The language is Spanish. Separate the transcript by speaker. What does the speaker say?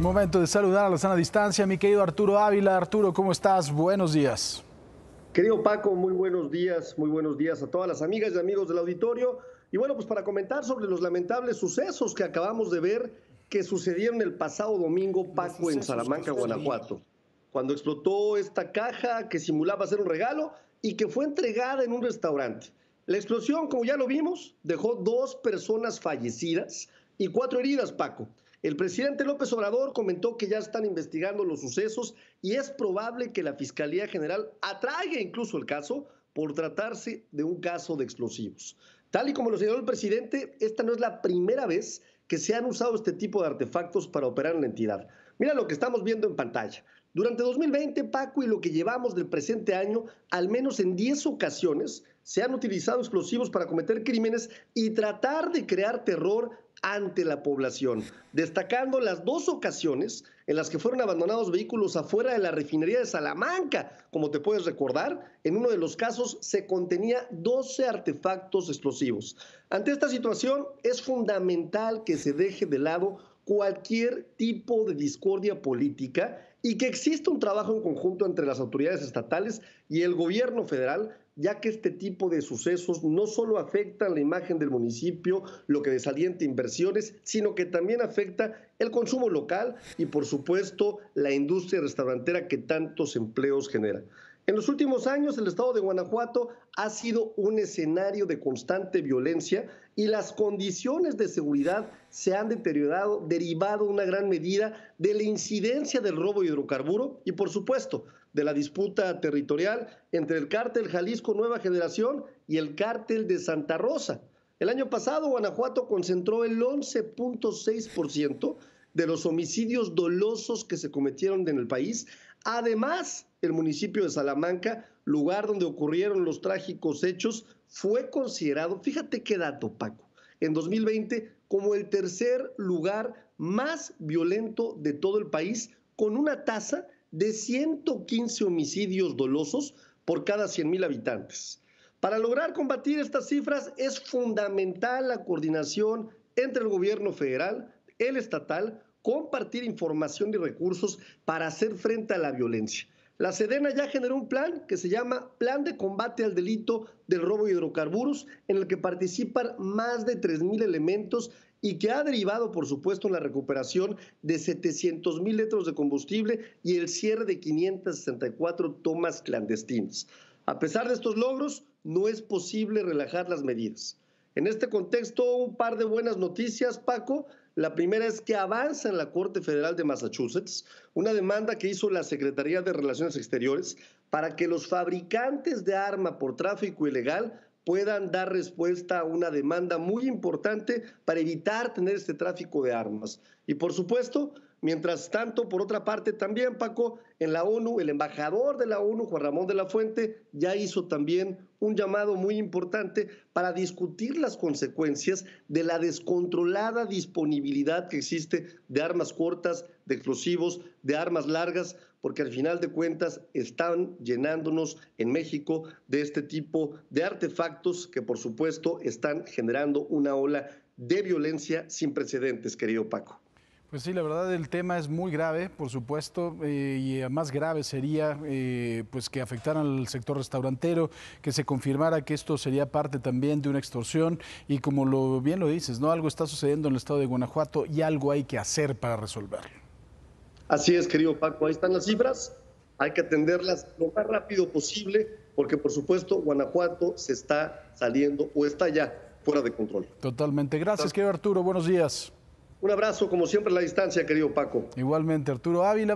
Speaker 1: Momento de saludar a la sana distancia, mi querido Arturo Ávila. Arturo, ¿cómo estás? Buenos días.
Speaker 2: Querido Paco, muy buenos días a todas las amigas y amigos del auditorio. Y bueno, pues para comentar sobre los lamentables sucesos que acabamos de ver que sucedieron el pasado domingo, Paco, en Salamanca, Guanajuato, cuando explotó esta caja que simulaba ser un regalo y que fue entregada en un restaurante. La explosión, como ya lo vimos, dejó 2 personas fallecidas y 4 heridas, Paco. El presidente López Obrador comentó que ya están investigando los sucesos y es probable que la Fiscalía General atraiga incluso el caso por tratarse de un caso de explosivos. Tal y como lo señaló el presidente, esta no es la primera vez que se han usado este tipo de artefactos para operar en la entidad. Mira lo que estamos viendo en pantalla. Durante 2020, Paco, y lo que llevamos del presente año, al menos en 10 ocasiones se han utilizado explosivos para cometer crímenes y tratar de crear terror ante la población, destacando las 2 ocasiones en las que fueron abandonados vehículos afuera de la refinería de Salamanca. Como te puedes recordar, en uno de los casos se contenía 12 artefactos explosivos. Ante esta situación, es fundamental que se deje de lado cualquier tipo de discordia política y que exista un trabajo en conjunto entre las autoridades estatales y el gobierno federal, ya que este tipo de sucesos no solo afectan la imagen del municipio, lo que desalienta inversiones, sino que también afecta el consumo local y, por supuesto, la industria restaurantera que tantos empleos genera. En los últimos años, el estado de Guanajuato ha sido un escenario de constante violencia y las condiciones de seguridad se han deteriorado, derivado en una gran medida de la incidencia del robo de hidrocarburo y, por supuesto, de la disputa territorial entre el cártel Jalisco Nueva Generación y el cártel de Santa Rosa. El año pasado, Guanajuato concentró el 11.6% de los homicidios dolosos que se cometieron en el país. Además, el municipio de Salamanca, lugar donde ocurrieron los trágicos hechos, fue considerado, fíjate qué dato, Paco, en 2020 como el tercer lugar más violento de todo el país, con una tasa de 115 homicidios dolosos por cada 100,000 habitantes. Para lograr combatir estas cifras es fundamental la coordinación entre el gobierno federal, el estatal, compartir información y recursos para hacer frente a la violencia. La Sedena ya generó un plan que se llama Plan de Combate al Delito del Robo de Hidrocarburos, en el que participan más de 3,000 elementos y que ha derivado, por supuesto, en la recuperación de 700,000 litros de combustible y el cierre de 564 tomas clandestinas. A pesar de estos logros, no es posible relajar las medidas. En este contexto, un par de buenas noticias, Paco. La primera es que avanza en la Corte Federal de Massachusetts una demanda que hizo la Secretaría de Relaciones Exteriores para que los fabricantes de arma por tráfico ilegal puedan dar respuesta a una demanda muy importante para evitar tener este tráfico de armas. Y por supuesto, mientras tanto, por otra parte también, Paco, en la ONU, el embajador de la ONU, Juan Ramón de la Fuente, ya hizo también un llamado muy importante para discutir las consecuencias de la descontrolada disponibilidad que existe de armas cortas, de explosivos, de armas largas, porque al final de cuentas están llenándonos en México de este tipo de artefactos que por supuesto están generando una ola de violencia sin precedentes, querido Paco.
Speaker 1: Pues sí, la verdad el tema es muy grave, por supuesto, y más grave sería pues que afectaran al sector restaurantero, que se confirmara que esto sería parte también de una extorsión y como bien lo dices, ¿no? Algo está sucediendo en el estado de Guanajuato y algo hay que hacer para resolverlo.
Speaker 2: Así es, querido Paco, ahí están las cifras, hay que atenderlas lo más rápido posible porque por supuesto Guanajuato se está saliendo o está ya fuera de control.
Speaker 1: Totalmente. Gracias, querido Arturo. Buenos días.
Speaker 2: Un abrazo, como siempre, a la distancia, querido Paco.
Speaker 1: Igualmente, Arturo Ávila.